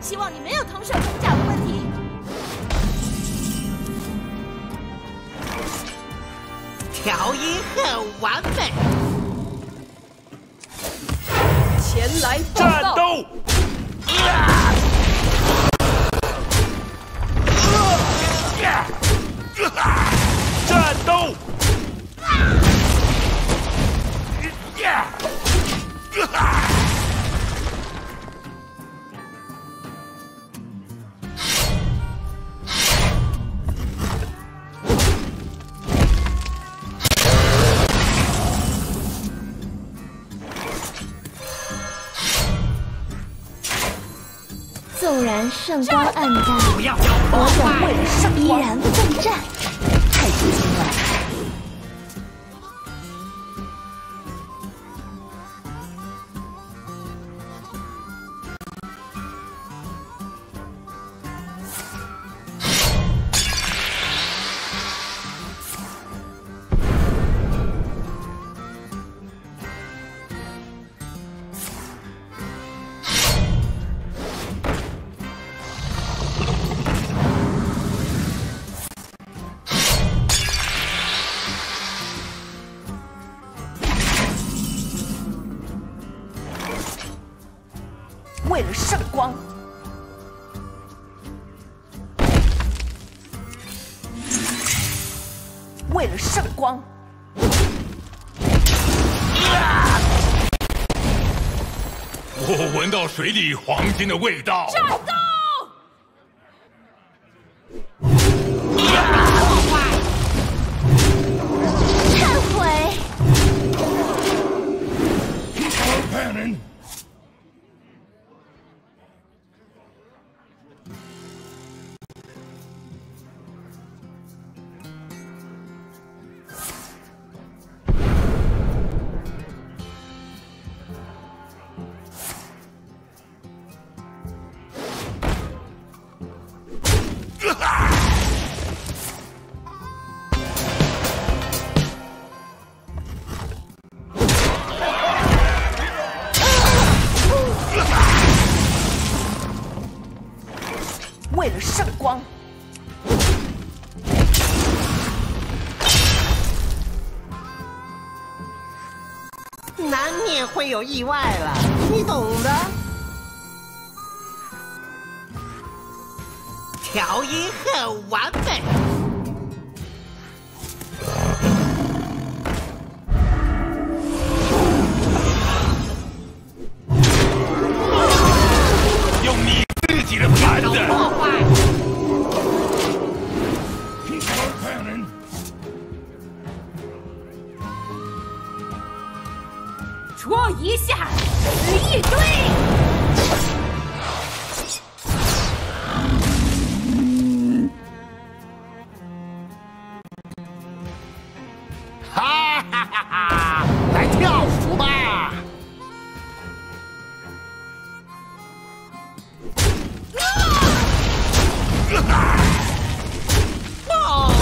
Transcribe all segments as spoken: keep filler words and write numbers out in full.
希望你没有同手同脚的问题。 调音很完美。 前来报战告。 斗！ 啊！ 战斗！ 纵然圣光暗淡， 不要搞破我坏！ 等为了圣依然奋战。太激进了！为了圣光，为了圣光， 我闻到水里黄金的味道。 战斗！ 忏悔！为了圣光， 难免会有意外了，你懂的。调音很完美。 用你自己的盘子。 破坏！ 戳一下，死一堆。 哈哈哈哈！来跳舞吧！哦！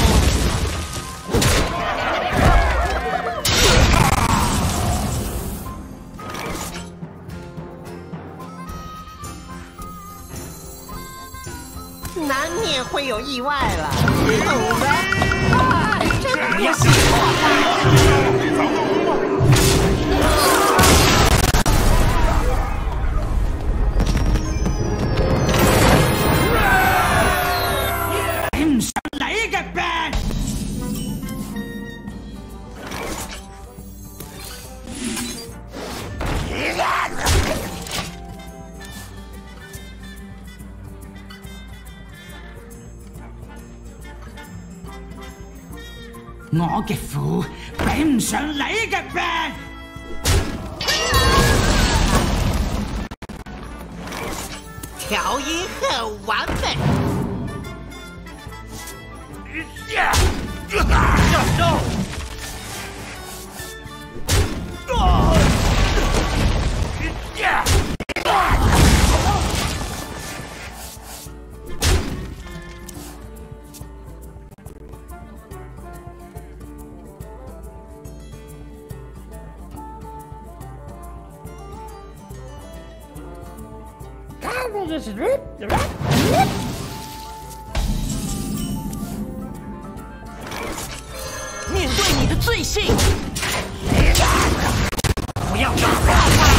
难免会有意外了，你懂的。哎，真不是破坏。 来一个呗！ 我嘅苦比唔上你嘅病。 调音很完美。 战斗！ 面对你的罪行， 不要找我！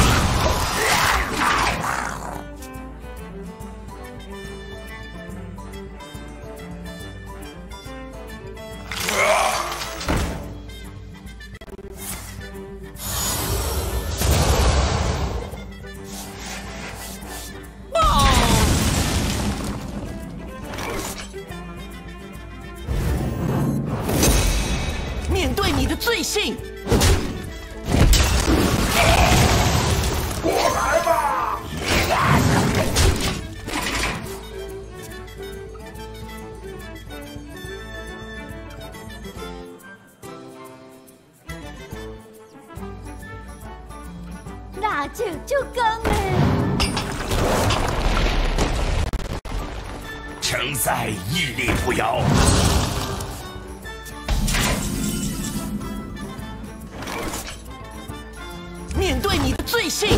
面对你的罪行， 过来吧！ 那就就刚嘞。 城塞屹立不摇。 面对你的罪行，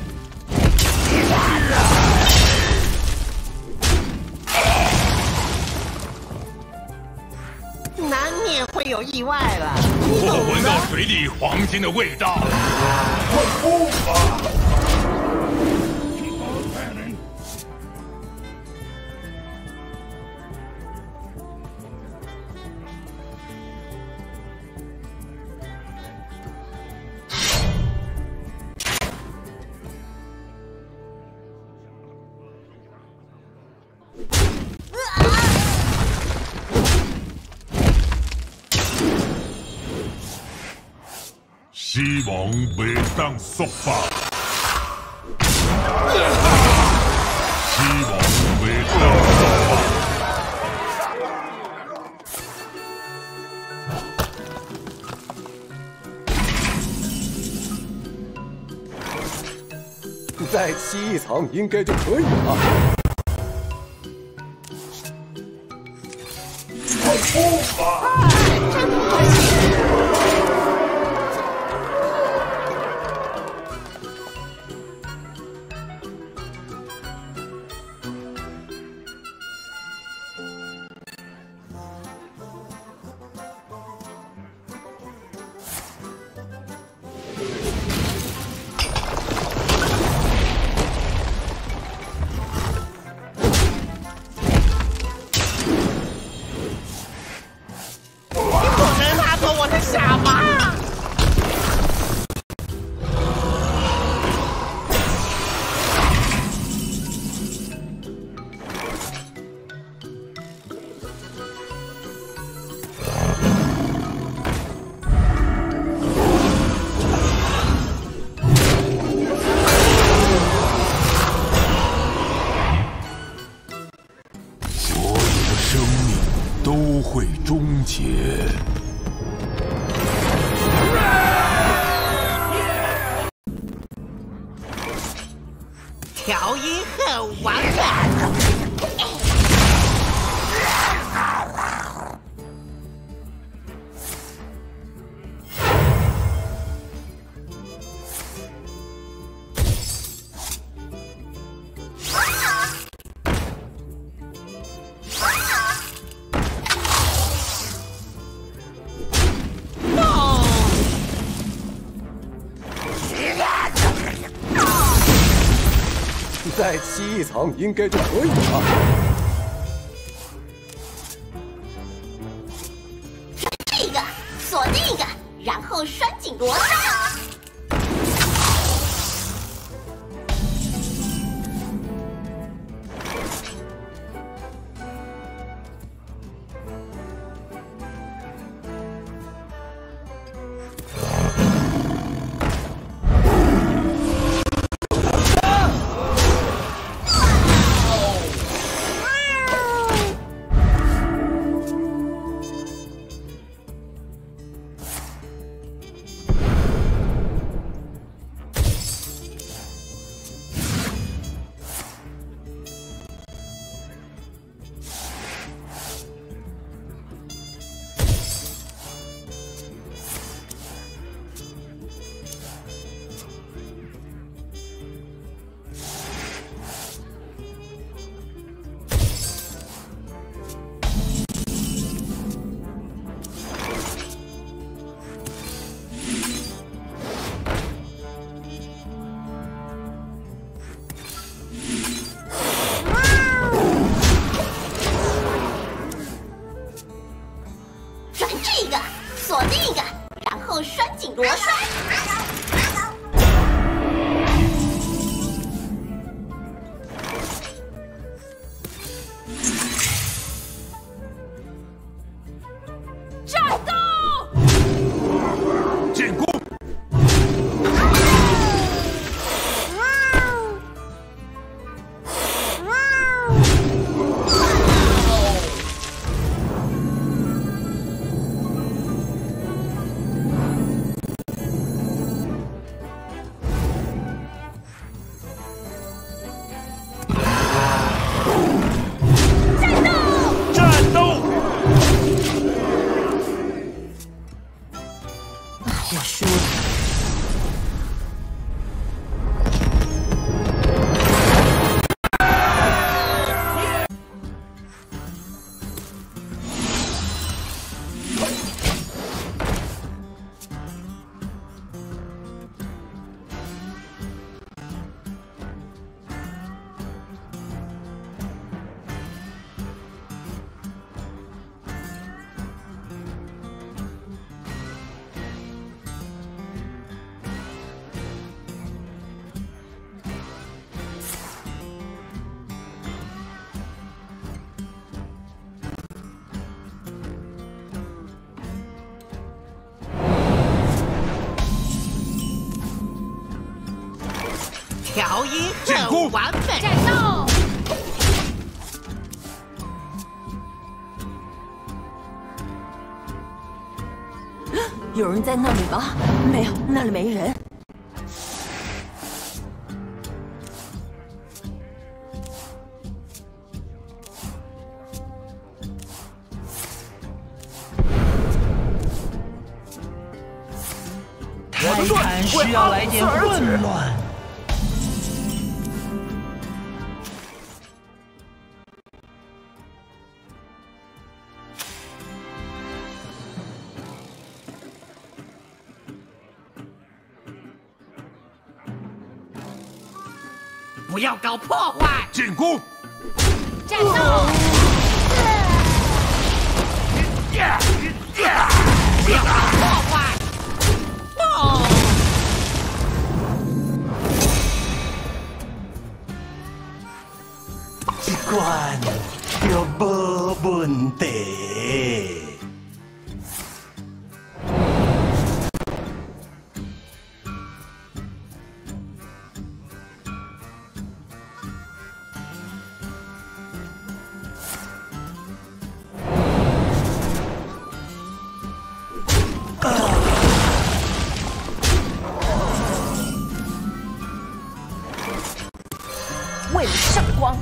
难免会有意外了。 我闻到水里黄金的味道了。快冲吧！希望袂当速吧，希望袂当速吧。 再漆一层应该就可以了。 快冲吧！ 真可惜。我的傻妈！ 所有的生命都会终结。 调音很完美。 再漆一层应该就可以了。 这个锁那个，然后拴紧螺栓。 紧夺帅。 战斗！ 进攻！ 调音很完美。 战斗！ 有人在那里吗？没有，那里没人。 泰坦需要来点混乱。 不要搞破坏！ 进攻！ 战斗！ 不要搞破坏！哦！ 这关有无问题？ 为了圣光。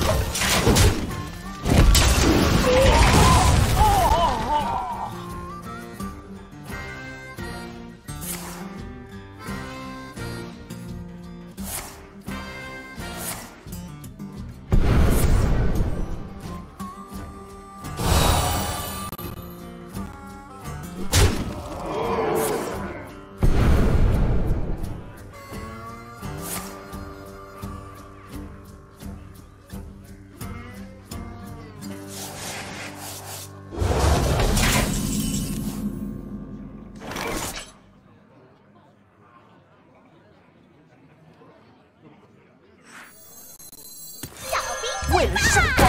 为了圣光，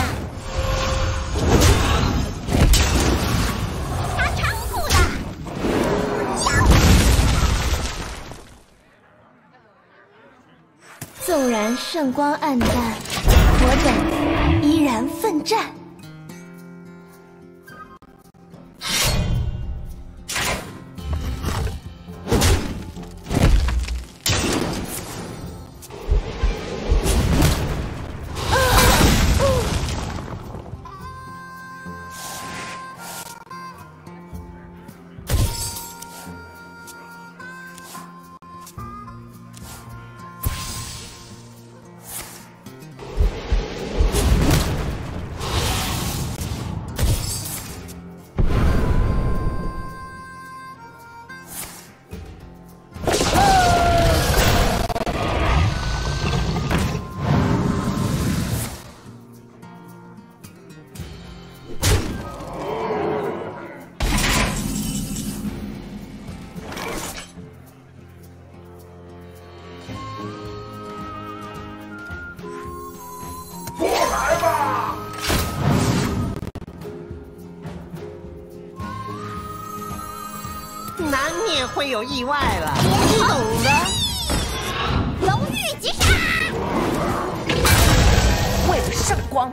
他仓库的。纵然圣光暗淡，我等依然奋战。 难免会有意外了，你懂的。 荣誉击杀！ 为了圣光。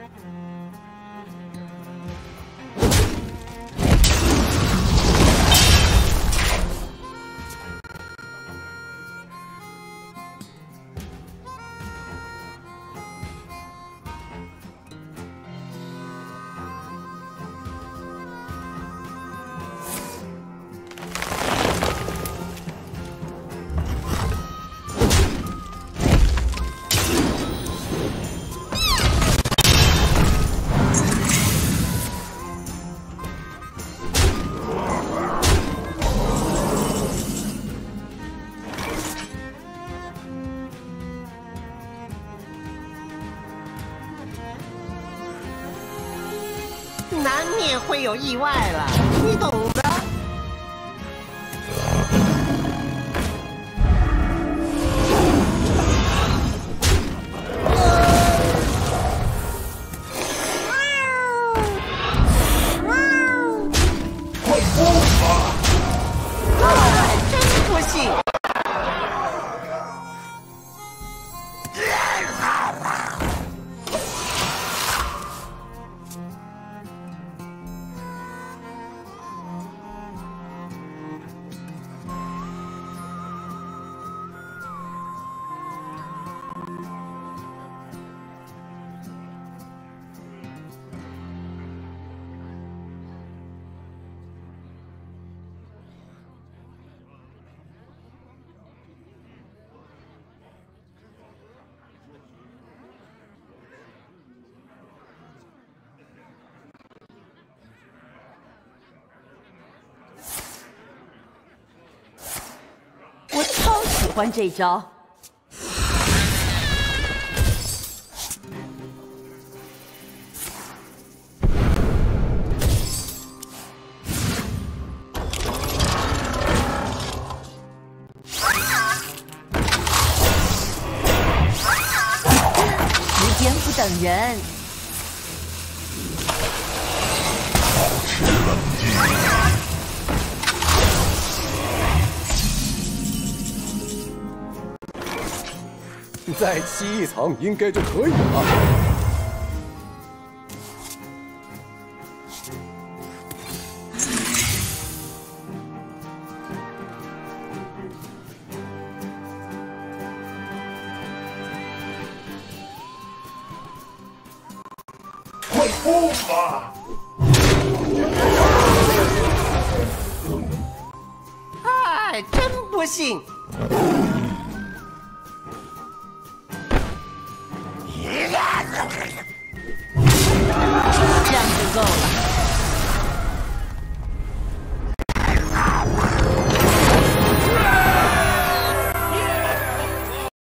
难免会有意外了，你懂的。 快疯吧！ 啊，真不幸。 我超喜欢这招。时间不等人。 再吸一层应该就可以了。 快疯吧！ 哎，真不幸。 这样就够了。